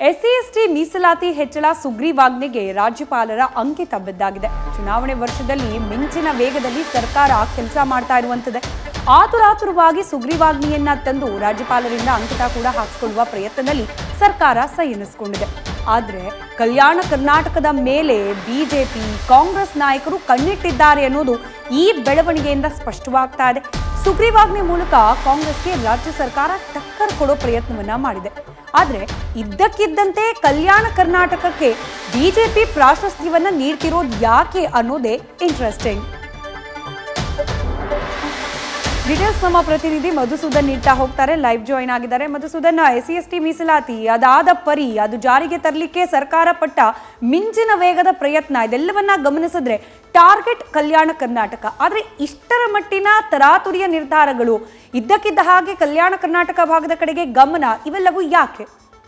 SC ಮೀಸಲಾತಿ ಹೆಚ್ಚಳ ಸುಗ್ರೀವಾಜ್ಞೆಗೆ ರಾಜ್ಯಪಾಲರ ಅಂಕಿತ ಬಿದ್ದಾಗಿದೆ. ಚುನಾವಣೆ ವರ್ಷದಲ್ಲಿ ಮಿಂಚಿನ ವೇಗದಲ್ಲಿ ಸರ್ಕಾರ ಕೆಲಸ ಮಾಡ್ತಾ ಇರುವಂತದೆ. ಆತುರಾತುರವಾಗಿ ಸುಗ್ರೀವಾಜ್ಞೆಯನ್ನ ತಂದು ರಾಜ್ಯಪಾಲರಿಂದ ಅಂಕಿತ ಕೂಡ ಹಾಕಿಕೊಳ್ಳುವ ಪ್ರಯತ್ನದಲ್ಲಿ ಸರ್ಕಾರ ಸೈ ಎನಿಸಿಕೊಂಡಿದೆ. ಆದರೆ ಕಲ್ಯಾಣ ಕರ್ನಾಟಕದ ಮೇಲೆ ಬಿಜೆಪಿ ಕಾಂಗ್ರೆಸ್ ನಾಯಕರು ಕಣ್ಣಿಟ್ಟಿದ್ದಾರೆ ಅನ್ನೋದು ಈ ಬೆಳವಣಿಗೆಯಿಂದ ಸ್ಪಷ್ಟವಾಗ್ತಾ ಇದೆ. ಸುಗ್ರೀವಾಜ್ಞೆ ಮೂಲಕ ಕಾಂಗ್ರೆಸ್ಗೆ ರಾಜ್ಯ ಸರ್ಕಾರ ಟಕ್ಕರ್ ಕೊಡೋ ಪ್ರಯತ್ನವನ್ನ ಮಾಡಿದೆ. ಆದರೆ ಇದ್ದಕ್ಕಿದ್ದಂತೆ ಕಲ್ಯಾಣ ಕರ್ನಾಟಕಕ್ಕೆ ಬಿಜೆಪಿ ಪ್ರಾಶಸ್ತ್ಯವನ್ನ ನೀಡ್ತಿರೋದು ಯಾಕೆ ಅನ್ನೋದೇ ಇಂಟ್ರೆಸ್ಟಿಂಗ್. ಡೀಟೇಲ್ಸ್ ನಮ್ಮ ಪ್ರತಿನಿಧಿ ಮಧುಸೂದನ್ ನೀಡ್ತಾ ಹೋಗ್ತಾರೆ, ಲೈವ್ ಜಾಯಿನ್ ಆಗಿದ್ದಾರೆ. ಮಧುಸೂದನ್, ಎಸ್ಸಿ ಮೀಸಲಾತಿ ಅದಾದ ಪರಿ ಅದು ಜಾರಿಗೆ ತರಲಿಕ್ಕೆ ಸರ್ಕಾರ ಪಟ್ಟ ಮಿಂಚಿನ ವೇಗದ ಪ್ರಯತ್ನ ಇದೆಲ್ಲವನ್ನ ಗಮನಿಸಿದ್ರೆ ಟಾರ್ಗೆಟ್ ಕಲ್ಯಾಣ ಕರ್ನಾಟಕ. ಆದರೆ ಇಷ್ಟರ ಮಟ್ಟಿನ ತರಾತುರಿಯ ನಿರ್ಧಾರಗಳು, ಇದ್ದಕ್ಕಿದ್ದ ಹಾಗೆ ಕಲ್ಯಾಣ ಕರ್ನಾಟಕ ಭಾಗದ ಕಡೆಗೆ ಗಮನ, ಇವೆಲ್ಲವೂ ಯಾಕೆ?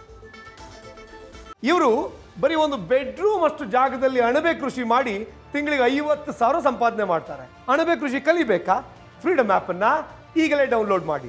ಇವರು ಬರೀ ಒಂದು ಬೆಡ್ರೂಮ್ ಅಷ್ಟು ಜಾಗದಲ್ಲಿ ಅಣಬೆ ಕೃಷಿ ಮಾಡಿ ತಿಂಗಳಿಗೆ 50,000 ಸಂಪಾದನೆ ಮಾಡ್ತಾರೆ. ಅಣಬೆ ಕೃಷಿ ಕಲಿಬೇಕಾ? ಫ್ರೀಡಮ್ ಆಪ್ ಅನ್ನ ಈಗಲೇ ಡೌನ್ಲೋಡ್ ಮಾಡಿ.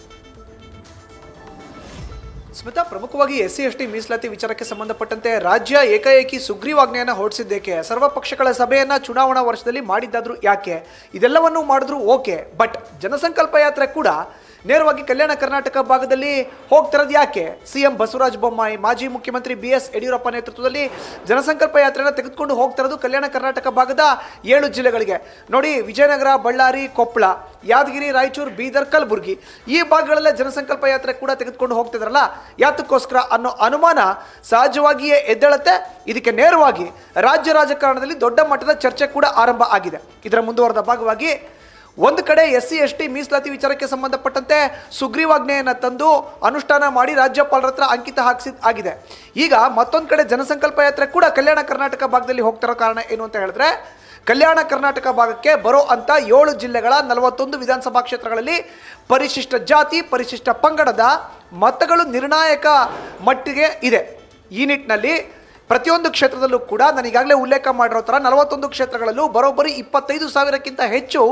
ಸ್ಮಿತಾ, ಪ್ರಮುಖವಾಗಿ ಎಸ್ಸಿ ಮೀಸಲಾತಿ ವಿಚಾರಕ್ಕೆ ಸಂಬಂಧಪಟ್ಟಂತೆ ರಾಜ್ಯ ಏಕಾಏಕಿ ಸುಗ್ರೀವಾಜ್ಞೆಯನ್ನು ಹೊರಡಿಸಿದ್ದಕ್ಕೆ, ಸರ್ವಪಕ್ಷಗಳ ಸಭೆಯನ್ನ ಚುನಾವಣಾ ವರ್ಷದಲ್ಲಿ ಮಾಡಿದ್ದಾದ್ರೂ ಯಾಕೆ, ಇದೆಲ್ಲವನ್ನೂ ಮಾಡಿದ್ರು ಓಕೆ, ಬಟ್ ಜನಸಂಕಲ್ಪ ಯಾತ್ರೆ ಕೂಡ ನೇರವಾಗಿ ಕಲ್ಯಾಣ ಕರ್ನಾಟಕ ಭಾಗದಲ್ಲಿ ಹೋಗ್ತಿರೋದು ಯಾಕೆ? ಸಿಎಂ ಬಸವರಾಜ ಬೊಮ್ಮಾಯಿ, ಮಾಜಿ ಮುಖ್ಯಮಂತ್ರಿ BS ಯಡಿಯೂರಪ್ಪ ನೇತೃತ್ವದಲ್ಲಿ ಜನಸಂಕಲ್ಪ ಯಾತ್ರೆಯನ್ನು ತೆಗೆದುಕೊಂಡು ಹೋಗ್ತಿರೋದು ಕಲ್ಯಾಣ ಕರ್ನಾಟಕ ಭಾಗದ 7 ಜಿಲ್ಲೆಗಳಿಗೆ. ನೋಡಿ, ವಿಜಯನಗರ, ಬಳ್ಳಾರಿ, ಕೊಪ್ಪಳ, ಯಾದಗಿರಿ, ರಾಯಚೂರು, ಬೀದರ್, ಕಲಬುರಗಿ ಈ ಭಾಗಗಳಲ್ಲೇ ಜನಸಂಕಲ್ಪ ಯಾತ್ರೆ ಕೂಡ ತೆಗೆದುಕೊಂಡು ಹೋಗ್ತಿದ್ರಲ್ಲ, ಯಾತಕ್ಕೋಸ್ಕರ ಅನ್ನೋ ಅನುಮಾನ ಸಹಜವಾಗಿಯೇ ಎದ್ದೇಳುತ್ತೆ. ಇದಕ್ಕೆ ನೇರವಾಗಿ ರಾಜ್ಯ ರಾಜಕಾರಣದಲ್ಲಿ ದೊಡ್ಡ ಮಟ್ಟದ ಚರ್ಚೆ ಕೂಡ ಆರಂಭ ಆಗಿದೆ. ಇದರ ಮುಂದುವರೆದ ಭಾಗವಾಗಿ ಒಂದು ಕಡೆ ಎಸ್ಸಿ ಮೀಸಲಾತಿ ವಿಚಾರಕ್ಕೆ ಸಂಬಂಧಪಟ್ಟಂತೆ ಸುಗ್ರೀವಾಜ್ಞೆಯನ್ನು ತಂದು ಅನುಷ್ಠಾನ ಮಾಡಿ ರಾಜ್ಯಪಾಲರ ಹತ್ರ ಅಂಕಿತ ಆಗಿದೆ. ಈಗ ಮತ್ತೊಂದು ಕಡೆ ಜನಸಂಕಲ್ಪ ಯಾತ್ರೆ ಕೂಡ ಕಲ್ಯಾಣ ಕರ್ನಾಟಕ ಭಾಗದಲ್ಲಿ ಹೋಗ್ತಿರೋ ಕಾರಣ ಏನು ಅಂತ ಹೇಳಿದ್ರೆ, ಕಲ್ಯಾಣ ಕರ್ನಾಟಕ ಭಾಗಕ್ಕೆ ಬರೋ ಅಂತ 7 ಜಿಲ್ಲೆಗಳ 41 ವಿಧಾನಸಭಾ ಕ್ಷೇತ್ರಗಳಲ್ಲಿ ಪರಿಶಿಷ್ಟ ಜಾತಿ, ಪರಿಶಿಷ್ಟ ಪಂಗಡದ ಮತಗಳು ನಿರ್ಣಾಯಕ ಮಟ್ಟಿಗೆ ಇದೆ. ಈ ನಿಟ್ಟಿನಲ್ಲಿ ಪ್ರತಿಯೊಂದು ಕ್ಷೇತ್ರದಲ್ಲೂ ಕೂಡ ನಾನು ಈಗಾಗಲೇ ಉಲ್ಲೇಖ ಮಾಡಿರೋ ಥರ 41 ಕ್ಷೇತ್ರಗಳಲ್ಲೂ ಬರೋಬ್ಬರಿ 25,000ಕ್ಕಿಂತ ಹೆಚ್ಚು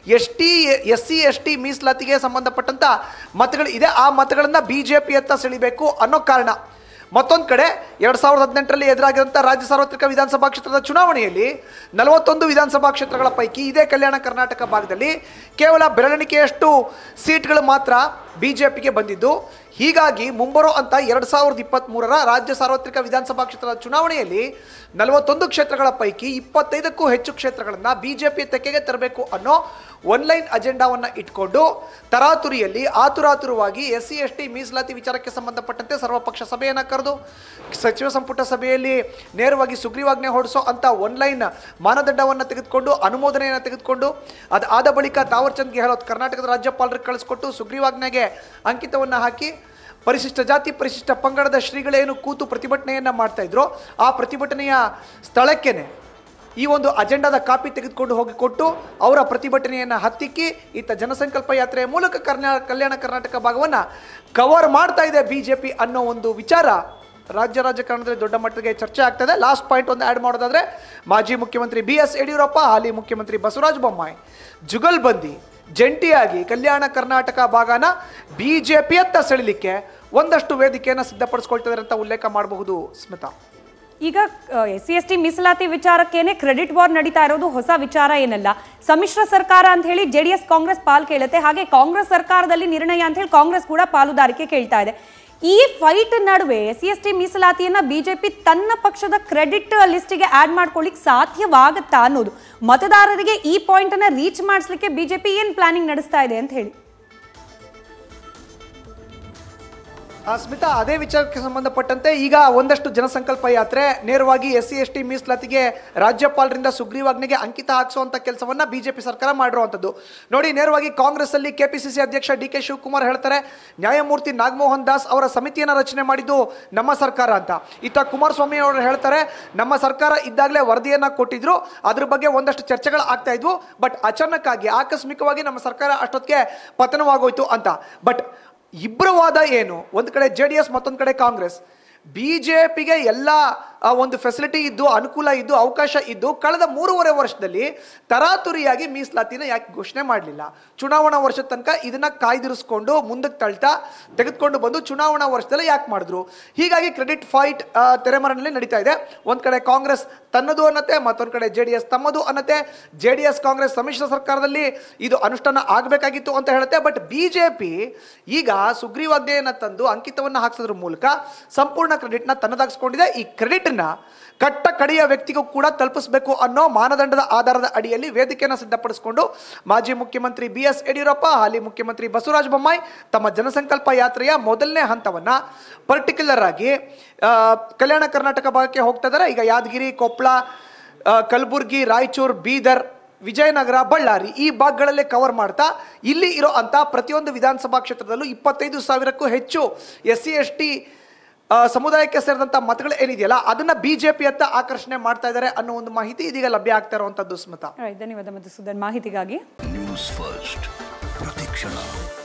ಎಸ್ಸಿ ಮೀಸಲಾತಿಗೆ ಸಂಬಂಧಪಟ್ಟಂಥ ಮತಗಳು ಇದೆ. ಆ ಮತಗಳನ್ನು BJP ಹತ್ತ ಸೆಳಿಬೇಕು ಅನ್ನೋ ಕಾರಣ. ಮತ್ತೊಂದು ಕಡೆ 2018ರಲ್ಲಿ ಎದುರಾಗಿರುವಂಥ ರಾಜ್ಯ ಸಾರ್ವತ್ರಿಕ ವಿಧಾನಸಭಾ ಕ್ಷೇತ್ರದ ಚುನಾವಣೆಯಲ್ಲಿ 41 ವಿಧಾನಸಭಾ ಕ್ಷೇತ್ರಗಳ ಪೈಕಿ ಇದೇ ಕಲ್ಯಾಣ ಕರ್ನಾಟಕ ಭಾಗದಲ್ಲಿ ಕೇವಲ ಬೆರಳೆಣಿಕೆಯಷ್ಟು ಸೀಟ್ಗಳು ಮಾತ್ರ BJPಗೆ ಬಂದಿದ್ದು. ಹೀಗಾಗಿ ಮುಂಬರೋ ಅಂತ 2023ರ ರಾಜ್ಯ ಸಾರ್ವತ್ರಿಕ ವಿಧಾನಸಭಾ ಕ್ಷೇತ್ರದ ಚುನಾವಣೆಯಲ್ಲಿ 41 ಕ್ಷೇತ್ರಗಳ ಪೈಕಿ 25ಕ್ಕೂ ಹೆಚ್ಚು ಕ್ಷೇತ್ರಗಳನ್ನು BJP ತೆಕ್ಕೆಗೆ ತರಬೇಕು ಅನ್ನೋ ಒನ್ಲೈನ್ ಅಜೆಂಡಾವನ್ನು ಇಟ್ಕೊಂಡು ತರಾತುರಿಯಲ್ಲಿ ಆತುರಾತುರವಾಗಿ ಎಸ್ಸಿ ಮೀಸಲಾತಿ ವಿಚಾರಕ್ಕೆ ಸಂಬಂಧಪಟ್ಟಂತೆ ಸರ್ವಪಕ್ಷ ಸಭೆಯನ್ನು ಕರೆದು ಸಚಿವ ಸಂಪುಟ ಸಭೆಯಲ್ಲಿ ನೇರವಾಗಿ ಸುಗ್ರೀವಾಜ್ಞೆ ಹೊರಡಿಸೋ ಅಂತ ಒನ್ಲೈನ್ ಮಾನದಂಡವನ್ನು ತೆಗೆದುಕೊಂಡು ಅನುಮೋದನೆಯನ್ನು ತೆಗೆದುಕೊಂಡು ಅದಾದ ಬಳಿಕ ತಾವರ್ಚಂದ್ ಗೆಹ್ಲೋಟ್ ಕರ್ನಾಟಕದ ರಾಜ್ಯಪಾಲರಿಗೆ ಕಳಿಸ್ಕೊಟ್ಟು ಸುಗ್ರೀವಾಜ್ಞೆಗೆ ಅಂಕಿತವನ್ನು ಹಾಕಿ ಪರಿಶಿಷ್ಟ ಜಾತಿ, ಪರಿಶಿಷ್ಟ ಪಂಗಡದ ಶ್ರೀಗಳೇನು ಕೂತು ಪ್ರತಿಭಟನೆಯನ್ನು ಮಾಡ್ತಾ ಇದ್ರು, ಆ ಪ್ರತಿಭಟನೆಯ ಸ್ಥಳಕ್ಕೇನೆ ಈ ಒಂದು ಅಜೆಂಡಾದ ಕಾಪಿ ತೆಗೆದುಕೊಂಡು ಹೋಗಿ ಕೊಟ್ಟು ಅವರ ಪ್ರತಿಭಟನೆಯನ್ನು ಹತ್ತಿಕ್ಕಿ ಇತ್ತ ಜನಸಂಕಲ್ಪ ಯಾತ್ರೆಯ ಮೂಲಕ ಕಲ್ಯಾಣ ಕರ್ನಾಟಕ ಭಾಗವನ್ನು ಕವರ್ ಮಾಡ್ತಾ ಇದೆ BJP ಅನ್ನೋ ಒಂದು ವಿಚಾರ ರಾಜ್ಯ ರಾಜಕಾರಣದಲ್ಲಿ ದೊಡ್ಡ ಮಟ್ಟಿಗೆ ಚರ್ಚೆ ಆಗ್ತದೆ. ಲಾಸ್ಟ್ ಪಾಯಿಂಟ್ ಒಂದು ಆ್ಯಡ್ ಮಾಡೋದಾದರೆ, ಮಾಜಿ ಮುಖ್ಯಮಂತ್ರಿ BS ಯಡಿಯೂರಪ್ಪ, ಹಾಲಿ ಮುಖ್ಯಮಂತ್ರಿ ಬಸವರಾಜ ಬೊಮ್ಮಾಯಿ ಜುಗಲ್ಬಂದಿ ಜಂಟಿಯಾಗಿ ಕಲ್ಯಾಣ ಕರ್ನಾಟಕ ಭಾಗನ BJPಯತ್ತ ಸೆಳಿಲಿಕ್ಕೆ ಒಂದಷ್ಟು ವೇದಿಕೆಯನ್ನು ಸಿದ್ಧಪಡಿಸ್ಕೊಳ್ತಿದ್ದಾರೆ ಅಂತ ಉಲ್ಲೇಖ ಮಾಡಬಹುದು. ಸ್ಮಿತಾ, ಈಗ ಎಸ್ಸಿ ಮೀಸಲಾತಿ ವಿಚಾರಕ್ಕೇನೆ ಕ್ರೆಡಿಟ್ ವಾರ್ ನಡೀತಾ ಇರೋದು ಹೊಸ ವಿಚಾರ ಏನಲ್ಲ. ಸಮ್ಮಿಶ್ರ ಸರ್ಕಾರ ಅಂತ ಹೇಳಿ JDS ಕಾಂಗ್ರೆಸ್ ಪಾಲು ಕೇಳುತ್ತೆ, ಹಾಗೆ ಕಾಂಗ್ರೆಸ್ ಸರ್ಕಾರದಲ್ಲಿ ನಿರ್ಣಯ ಅಂತ ಹೇಳಿ ಕಾಂಗ್ರೆಸ್ ಕೂಡ ಪಾಲುದಾರಿಕೆ ಕೇಳ್ತಾ ಇದೆ. ಈ ಫೈಟ್ ನಡುವೆ ಎಸ್ಸಿ ಮೀಸಲಾತಿಯನ್ನ BJP ತನ್ನ ಪಕ್ಷದ ಕ್ರೆಡಿಟ್ ಲಿಸ್ಟಿಗೆ ಆಡ್ ಮಾಡ್ಕೊಳ್ಳಿಕ್ಕೆ ಸಾಧ್ಯವಾಗುತ್ತಾ ಅನ್ನೋದು, ಮತದಾರರಿಗೆ ಈ ಪಾಯಿಂಟ್ ಅನ್ನ ರೀಚ್ ಮಾಡಿಸ್ಲಿಕ್ಕೆ BJP ಏನ್ ಪ್ಲಾನಿಂಗ್ ನಡೆಸ್ತಾ ಇದೆ ಅಂತ ಹೇಳಿ. ಸ್ಮಿತಾ, ಅದೇ ವಿಚಾರಕ್ಕೆ ಸಂಬಂಧಪಟ್ಟಂತೆ ಈಗ ಒಂದಷ್ಟು ಜನಸಂಕಲ್ಪ ಯಾತ್ರೆ ನೇರವಾಗಿ ಎಸ್ಸಿ ಮೀಸಲಾತಿಗೆ ರಾಜ್ಯಪಾಲರಿಂದ ಸುಗ್ರೀವಾಜ್ಞೆಗೆ ಅಂಕಿತ ಹಾಕಿಸುವಂಥ ಕೆಲಸವನ್ನ BJP ಸರ್ಕಾರ ಮಾಡಿರುವಂಥದ್ದು. ನೋಡಿ, ನೇರವಾಗಿ ಕಾಂಗ್ರೆಸ್ ಅಲ್ಲಿ KPCC ಅಧ್ಯಕ್ಷ DK ಶಿವಕುಮಾರ್ ಹೇಳ್ತಾರೆ, ನ್ಯಾಯಮೂರ್ತಿ ನಾಗಮೋಹನ್ ದಾಸ್ ಅವರ ಸಮಿತಿಯನ್ನು ರಚನೆ ಮಾಡಿದ್ದು ನಮ್ಮ ಸರ್ಕಾರ ಅಂತ. ಇತ್ತ ಕುಮಾರಸ್ವಾಮಿ ಅವರು ಹೇಳ್ತಾರೆ, ನಮ್ಮ ಸರ್ಕಾರ ಇದ್ದಾಗಲೇ ವರದಿಯನ್ನ ಕೊಟ್ಟಿದ್ರು, ಅದ್ರ ಬಗ್ಗೆ ಒಂದಷ್ಟು ಚರ್ಚೆಗಳು ಆಗ್ತಾ ಇದ್ವು, ಬಟ್ ಅಚಾನಕ್ಕಾಗಿ ಆಕಸ್ಮಿಕವಾಗಿ ನಮ್ಮ ಸರ್ಕಾರ ಅಷ್ಟೊತ್ತಿಗೆ ಪತನವಾಗೋಯ್ತು ಅಂತ. ಬಟ್ ಇಬ್ಬರ ವಾದ ಏನು? ಒಂದು ಕಡೆ JDS, ಮತ್ತೊಂದು ಕಡೆ ಕಾಂಗ್ರೆಸ್. BJPಗೆ ಎಲ್ಲ ಒಂದು ಫೆಸಿಲಿಟಿ ಇದ್ದು, ಅನುಕೂಲ ಇದ್ದು, ಅವಕಾಶ ಇದ್ದು ಕಳೆದ 3.5 ವರ್ಷದಲ್ಲಿ ತರಾತುರಿಯಾಗಿ ಮೀಸಲಾತಿನ ಯಾಕೆ ಘೋಷಣೆ ಮಾಡಲಿಲ್ಲ? ಚುನಾವಣಾ ವರ್ಷದ ತನಕ ಇದನ್ನ ಕಾಯ್ದಿರಿಸಿಕೊಂಡು ಮುಂದಕ್ಕೆ ತಳ್ತಾ ತೆಗೆದುಕೊಂಡು ಬಂದು ಚುನಾವಣಾ ವರ್ಷದಲ್ಲಿ ಯಾಕೆ ಮಾಡಿದ್ರು? ಹೀಗಾಗಿ ಕ್ರೆಡಿಟ್ ಫೈಟ್ ತೆರೆಮರೆಯಲ್ಲಿ ನಡೀತಾ ಇದೆ. ಒಂದ್ ಕಡೆ ಕಾಂಗ್ರೆಸ್ ತನ್ನದು ಅನ್ನತ್ತೆ, ಮತ್ತೊಂದ್ ಕಡೆ JDS ತಮ್ಮದು ಅನ್ನತ್ತೆ. JDS ಕಾಂಗ್ರೆಸ್ ಸಮ್ಮಿಶ್ರ ಸರ್ಕಾರದಲ್ಲಿ ಇದು ಅನುಷ್ಠಾನ ಆಗಬೇಕಾಗಿತ್ತು ಅಂತ ಹೇಳುತ್ತೆ. ಬಟ್ ಬಿಜೆಪಿ ಈಗ ಸುಗ್ರೀವಾಜ್ಞೆಯನ್ನ ತಂದು ಅಂಕಿತವನ್ನ ಹಾಕಿಸೋದ್ರ ಮೂಲಕ ಸಂಪೂರ್ಣ ಕ್ರೆಡಿಟ್ ನ ತನ್ನದಾಗಿಸ್ಕೊಂಡಿದೆ. ಈ ಕ್ರೆಡಿಟ್ ನ ಕಟ್ಟ ಕಡೆಯ ವ್ಯಕ್ತಿಗೂ ಕೂಡ ತಲುಪಿಸಬೇಕು ಅನ್ನೋ ಮಾನದಂಡದ ಆಧಾರದ ಅಡಿಯಲ್ಲಿ ವೇದಿಕೆಯನ್ನು ಸಿದ್ಧಪಡಿಸಿಕೊಂಡು ಮಾಜಿ ಮುಖ್ಯಮಂತ್ರಿ BS ಯಡಿಯೂರಪ್ಪ, ಹಾಲಿ ಮುಖ್ಯಮಂತ್ರಿ ಬಸವರಾಜ ಬೊಮ್ಮಾಯಿ ತಮ್ಮ ಜನಸಂಕಲ್ಪ ಯಾತ್ರೆಯ ಮೊದಲನೇ ಹಂತವನ್ನ ಪರ್ಟಿಕ್ಯುಲರ್ ಆಗಿ ಕಲ್ಯಾಣ ಕರ್ನಾಟಕ ಭಾಗಕ್ಕೆ ಹೋಗ್ತಾ ಇದ್ದಾರೆ. ಈಗ ಯಾದಗಿರಿ, ಕೊಪ್ಪಳ, ಕಲಬುರ್ಗಿ, ರಾಯಚೂರು, ಬೀದರ್, ವಿಜಯನಗರ, ಬಳ್ಳಾರಿ ಈ ಭಾಗಗಳಲ್ಲೇ ಕವರ್ ಮಾಡ್ತಾ ಇಲ್ಲಿ ಇರೋ ಅಂತ ಪ್ರತಿಯೊಂದು ವಿಧಾನಸಭಾ ಕ್ಷೇತ್ರದಲ್ಲೂ 25,000ಕ್ಕೂ ಹೆಚ್ಚು SC/ST ಸಮುದಾಯಕ್ಕೆ ಸೇರಿದಂತ ಮತಗಳು ಏನಿದೆಯಲ್ಲ ಅದನ್ನ ಬಿಜೆಪಿ ಅಂತ ಆಕರ್ಷಣೆ ಮಾಡ್ತಾ ಇದ್ದಾರೆ ಅನ್ನೋ ಒಂದು ಮಾಹಿತಿ ಇದೀಗ ಲಭ್ಯ ಆಗ್ತಾ ಇರುವಂತದ್ದು. ಸ್ಮಿತಾ, ಧನ್ಯವಾದ ಮಧುಸೂದನ್ ಮಾಹಿತಿಗಾಗಿ. ನ್ಯೂಸ್ ಫಸ್ಟ್ ಪ್ರತಿಕ್ಷಣ.